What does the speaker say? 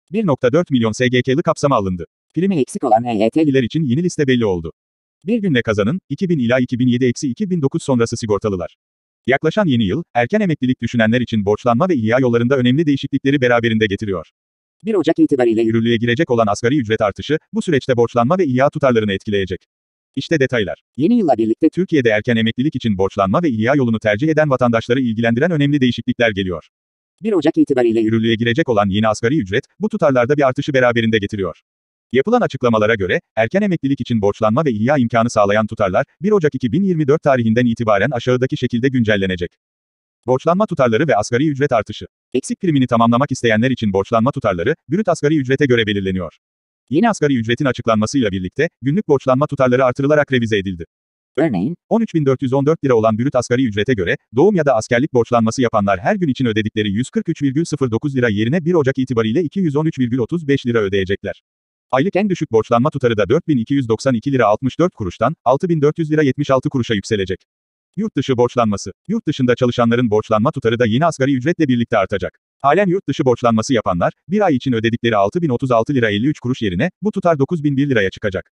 1,4 milyon SGK'lı kapsama alındı. Primi eksik olan EYT'liler için yeni liste belli oldu. Bir günle kazanın, 2000 ila 2007-2009 sonrası sigortalılar. Yaklaşan yeni yıl, erken emeklilik düşünenler için borçlanma ve ihya yollarında önemli değişiklikleri beraberinde getiriyor. 1 Ocak itibariyle yürürlüğe girecek olan asgari ücret artışı, bu süreçte borçlanma ve ihya tutarlarını etkileyecek. İşte detaylar. Yeni yılla birlikte Türkiye'de erken emeklilik için borçlanma ve ihya yolunu tercih eden vatandaşları ilgilendiren önemli değişiklikler geliyor. 1 Ocak itibariyle yürürlüğe girecek olan yeni asgari ücret, bu tutarlarda bir artışı beraberinde getiriyor. Yapılan açıklamalara göre, erken emeklilik için borçlanma ve ihya imkanı sağlayan tutarlar, 1 Ocak 2024 tarihinden itibaren aşağıdaki şekilde güncellenecek. Borçlanma tutarları ve asgari ücret artışı. Eksik primini tamamlamak isteyenler için borçlanma tutarları, brüt asgari ücrete göre belirleniyor. Yeni asgari ücretin açıklanmasıyla birlikte, günlük borçlanma tutarları artırılarak revize edildi. Örneğin, 13.414 lira olan brüt asgari ücrete göre, doğum ya da askerlik borçlanması yapanlar her gün için ödedikleri 143,09 lira yerine 1 Ocak itibariyle 213,35 lira ödeyecekler. Aylık en düşük borçlanma tutarı da 4.292 lira 64 kuruştan, 6.400 lira 76 kuruşa yükselecek. Yurt dışı borçlanması. Yurt dışında çalışanların borçlanma tutarı da yeni asgari ücretle birlikte artacak. Halen yurt dışı borçlanması yapanlar, bir ay için ödedikleri 6.036 lira 53 kuruş yerine, bu tutar 9.001 liraya çıkacak.